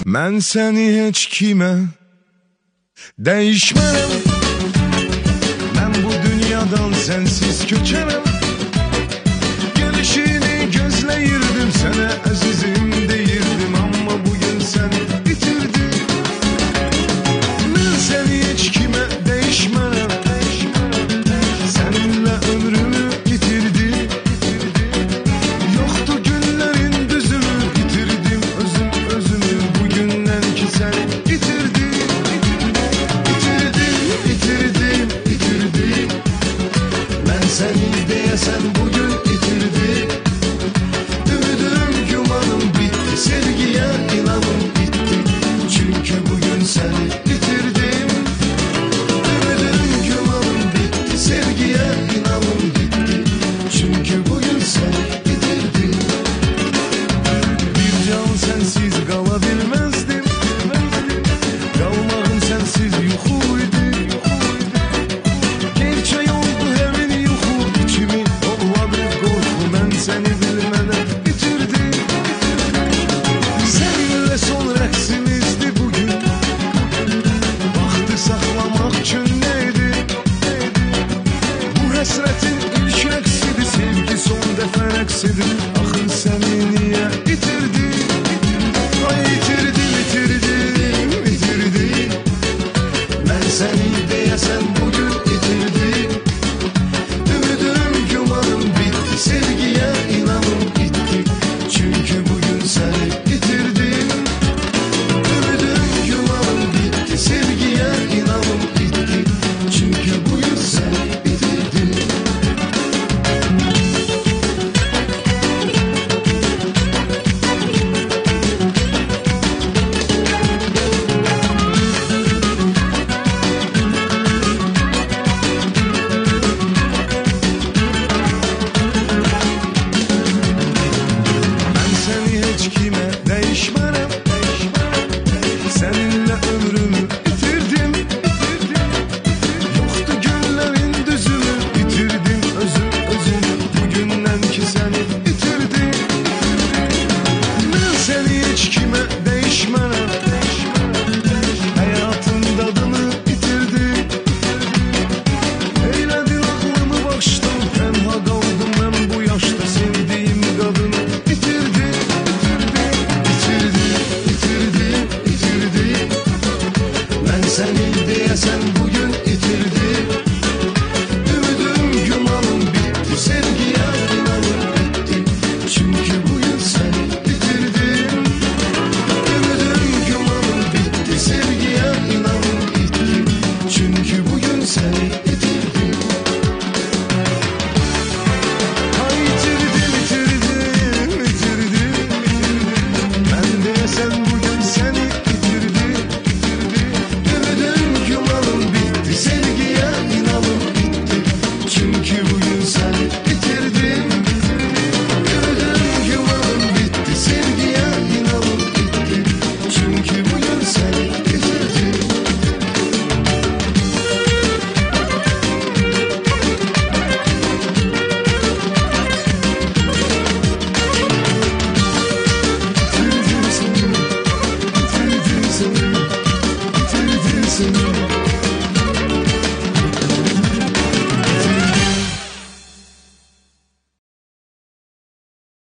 Mən səni heç kimə dəyişmərəm. Mən bu dünyadan sənsiz köçərəm. Gelişini gözləyirdim, sənə əzizim deyirdim, amma bugün səni itirdim. Mən səni heç kimə dəyişmərəm. Səninlə ömrümü itirdim. Yoxdu günlərin düzümü, itirdim özümü bugündən ki səni itirdim. İtirdim. Mən səni deyəsən bugün itirdim. Ümidim, gümanım bitti, sevgiyə inanım bitti. Çünkü bugün səni itirdim. Ümidim, gümanım bitti, sevgiyə inanım bitti. Çünkü bugün səni itirdim. Bir can sensiz qala bilməzdim. Qalmağım sensiz yuxuydu. Gerçək oldu həmin yuxu, içimi ovladı qorxu. Mən səni bilmədən itirdim. Səninlə son rəqsimizdi bugün. Vaxtı saxlamaq üçün neydi? Bu həsrətin ilk rəqsidir, sevgi son dəfə rəqsidir. Axı səni niyə itirdim? Ay itirdim. Mən səni deyəsən bugün itirdim. Ümidim, gümanım bitti, sevgiyə inanım bitti. Çünkü bugün səni itirdim. Ümidim, gümanım bitti, sevgiyə inanım bitti. Çünkü bugün səni itirdim. Mən səni heç kimə dəyişmərəm. Səninlə ömrümü itirdim. Yoxdu günlərin düzümü, itirdim özümü bugündən ki səni itirdim. Mən səni heç kimə dəyişmərəm. Həyatın dadını itirdim. Eylədin ağlımı başdan, tənha qaldım mən bu yaşda. Sevdiyim qadını itirdim. Mən səni deyəsən